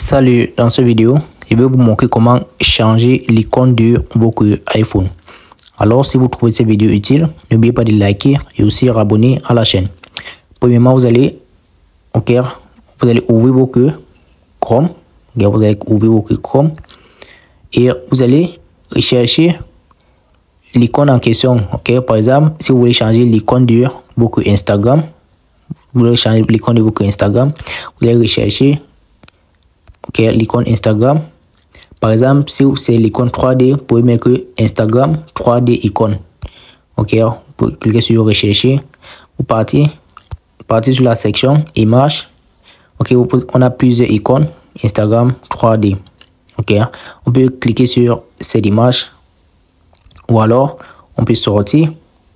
Salut, dans cette vidéo, je vais vous montrer comment changer l'icône de votre iPhone. Alors, si vous trouvez cette vidéo utile, n'oubliez pas de liker et aussi abonner à la chaîne. Premièrement, vous allez ouvrir votre Chrome. Vous allez ouvrir votre Chrome et vous allez rechercher l'icône en question. Par exemple, si vous voulez changer l'icône de votre Instagram, vous allez changer l'icône de votre Instagram, vous allez rechercher l'icône Instagram. Par exemple, si c'est l'icône 3D, vous pouvez mettre Instagram 3D icône. Vous pouvez cliquer sur rechercher. Vous partez sur la section images. On a plusieurs icônes Instagram 3D. On peut cliquer sur cette image ou alors on peut sortir.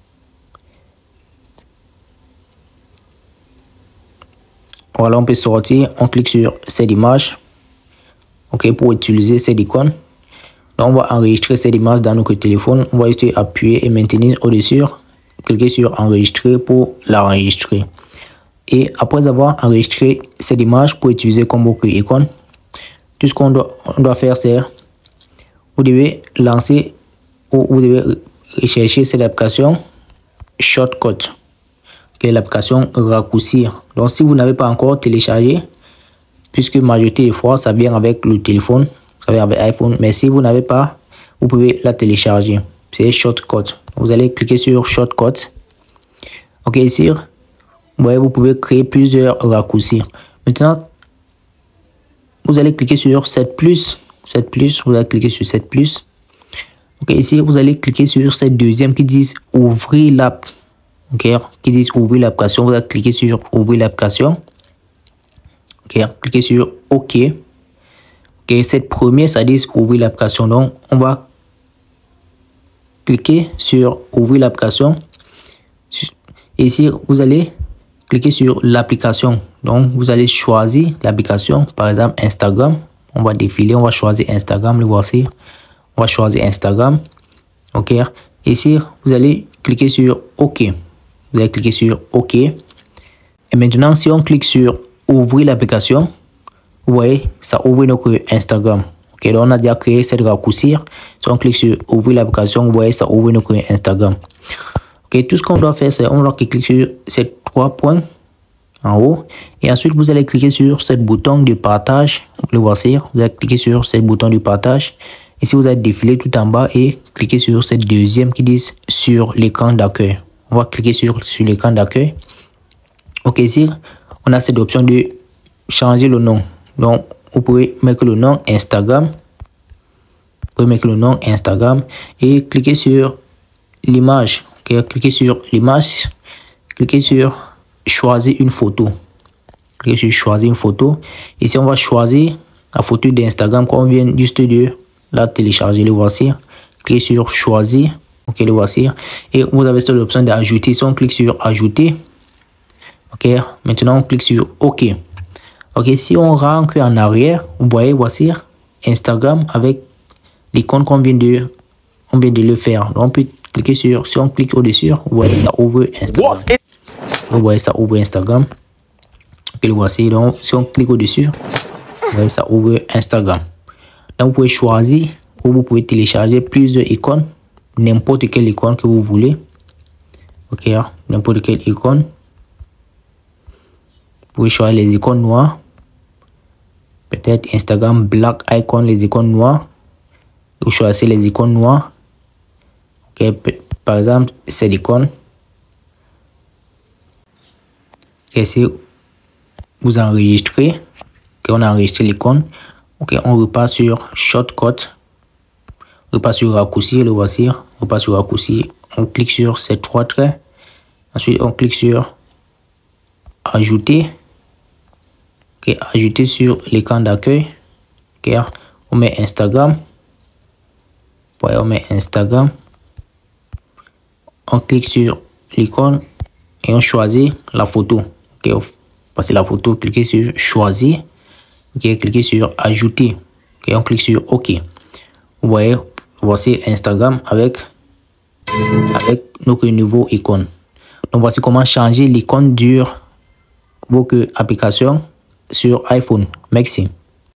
Voilà, on peut sortir, on clique sur cette image. Pour utiliser cette icône. Donc, on va enregistrer cette image dans notre téléphone. On va juste appuyer et maintenir au-dessus. Cliquer sur enregistrer pour l'enregistrer. Et après avoir enregistré cette image pour utiliser comme votre icône, tout ce qu'on doit faire, c'est vous devez lancer ou vous devez rechercher cette application Shortcut. L'application raccourcir. Donc, si vous n'avez pas encore téléchargé, puisque majorité des fois ça vient avec le téléphone, ça vient avec iPhone, mais si vous n'avez pas, vous pouvez la télécharger. C'est Shortcut. Vous allez cliquer sur Shortcut. Ici, vous pouvez créer plusieurs raccourcis. Maintenant, vous allez cliquer sur 7 plus. Vous allez cliquer sur 7 plus. Ici, vous allez cliquer sur cette deuxième qui dit ouvrir l'app. Qui dit ouvrir l'application. Vous allez cliquer sur ouvrir l'application. Cliquez sur OK. Cette première, ça dit ouvrir l'application. Donc, on va cliquer sur ouvrir l'application. Ici, vous allez cliquer sur l'application. Donc, vous allez choisir l'application. Par exemple, Instagram. On va défiler. On va choisir Instagram. Le voici. On va choisir Instagram. Ici, vous allez cliquer sur OK. Vous allez cliquer sur OK. Et maintenant, si on clique sur ouvrir l'application, vous voyez, ça ouvre notre Instagram. Donc on a déjà créé cette raccourci. Si on clique sur ouvrir l'application, vous voyez, ça ouvre notre Instagram. Tout ce qu'on doit faire, c'est on doit cliquer sur ces 3 points en haut. Et ensuite, vous allez cliquer sur ce bouton de partage. Le voici. Vous allez cliquer sur ce bouton de partage. Et si vous allez défiler tout en bas et cliquer sur cette deuxième qui dit sur l'écran d'accueil. On va cliquer sur l'écran d'accueil. Ici, on a cette option de changer le nom. Donc, vous pouvez mettre le nom Instagram. Vous pouvez mettre le nom Instagram et cliquer sur l'image. Cliquez sur l'image. Cliquez sur choisir une photo. Cliquez sur choisir une photo. Ici, on va choisir la photo d'Instagram qu'on vient juste de la télécharger. Le voici. Cliquez sur choisir. Le voici. Et vous avez cette option d'ajouter. Si on clique sur ajouter. Maintenant on clique sur OK. Si on rentre en arrière, vous voyez, voici Instagram avec l'icône qu'on vient de le faire. Donc on peut cliquer sur, si on clique au-dessus, vous voyez, ça ouvre Instagram. Vous voyez, ça ouvre Instagram. Le voici. Donc si on clique au-dessus, vous voyez, ça ouvre Instagram. Donc vous pouvez choisir ou vous pouvez télécharger plusieurs icônes, n'importe quelle icône que vous voulez. N'importe quelle icône. Vous pouvez choisir les icônes noires. Peut-être Instagram black icon, les icônes noires. Vous choisissez les icônes noires. Par exemple, cette icône. Si vous enregistrez, on a enregistré l'icône. On repart sur Shortcut. On repart sur raccourci, le voici. On repart sur raccourci. On clique sur ces 3 traits. Ensuite, on clique sur ajouter. Ajouter sur l'écran d'accueil. On met Instagram. On met Instagram. On clique sur l'icône et on choisit la photo. Passer la photo, cliquez sur choisir. Cliquez sur ajouter. On clique sur OK. Vous voyez, voici Instagram avec notre nouveau icône. Donc voici comment changer l'icône de votre application sur iPhone. Merci.